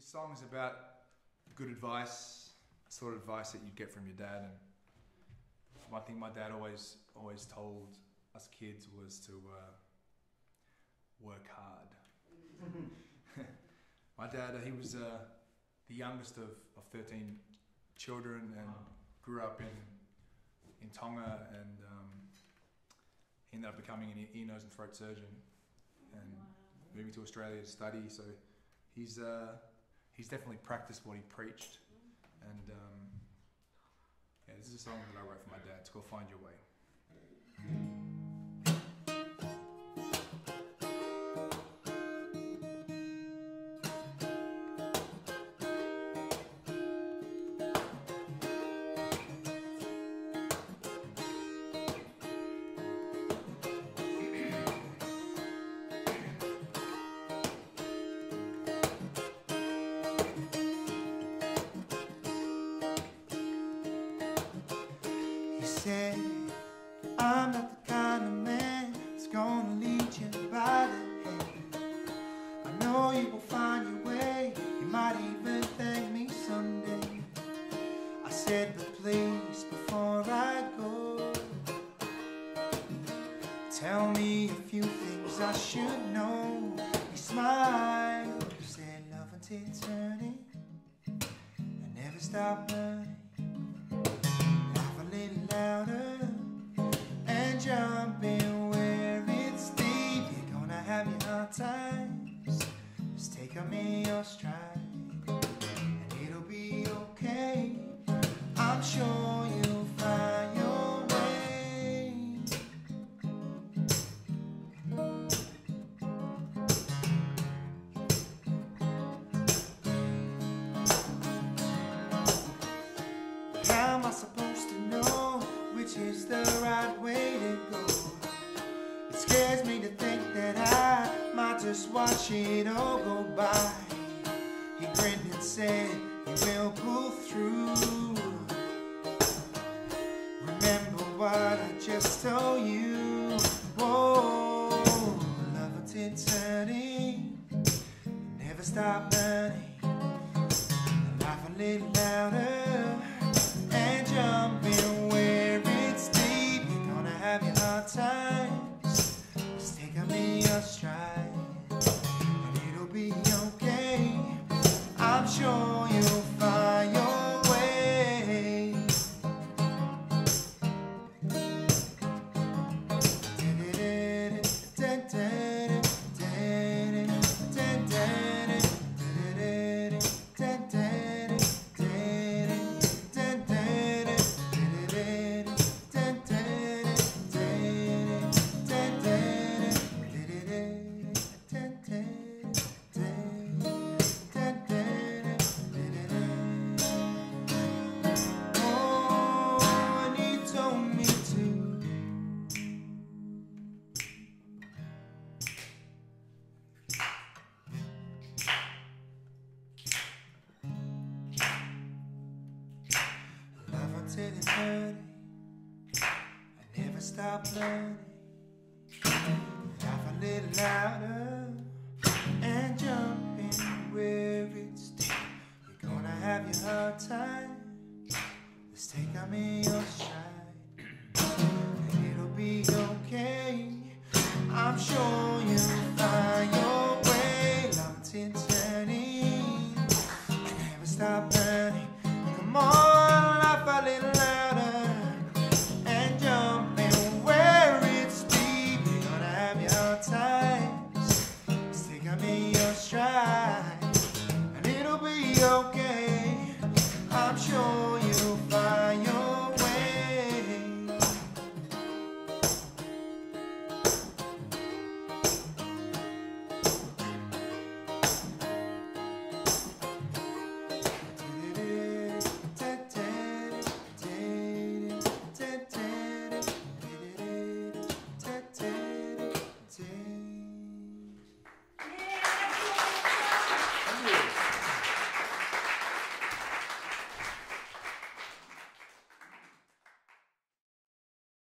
song's about good advice, sort of advice that you'd get from your dad. And one thing my dad always told us kids was to work hard. My dad, he was the youngest of 13 children and grew up in Tonga, and he ended up becoming an ear, nose and throat surgeon and moving to Australia to study. So he's definitely practiced what he preached. And yeah, this is a song that I wrote for my dad. It's called Find Your Way. Said, I'm not the kind of man that's gonna lead you by the hand. I know you will find your way, you might even thank me someday. I said, but please, before I go, tell me a few things I should know. He smiled, said, love until eternity, I never stop learning. Louder and jumping where it's deep. You're gonna have your hard times. Just take 'em in your stride, and it'll be okay. I'm sure you'll find your way. How am I supposed to know which is the right way to go? It scares me to think that I might just watch it all go by. He grinned and said he will pull through. Remember what I just told you. Whoa, love until eternity, never stop learning. Laugh a little louder and jumping where it's deep. You're gonna have your hard times. Just take 'em in your stride, and it'll be okay. I'm sure you'll find your way. I never stop learning. Laugh a little louder and jumping where it's deep. You're gonna have your hard time. Let's take 'em in your stride, and it'll be okay. I'm sure you'll find your way. Love until eternity, never stop learning. Come on, laugh a little louder and jumping where it's deep. You're gonna have your hard times. Just take 'em in your stride, and it'll be okay.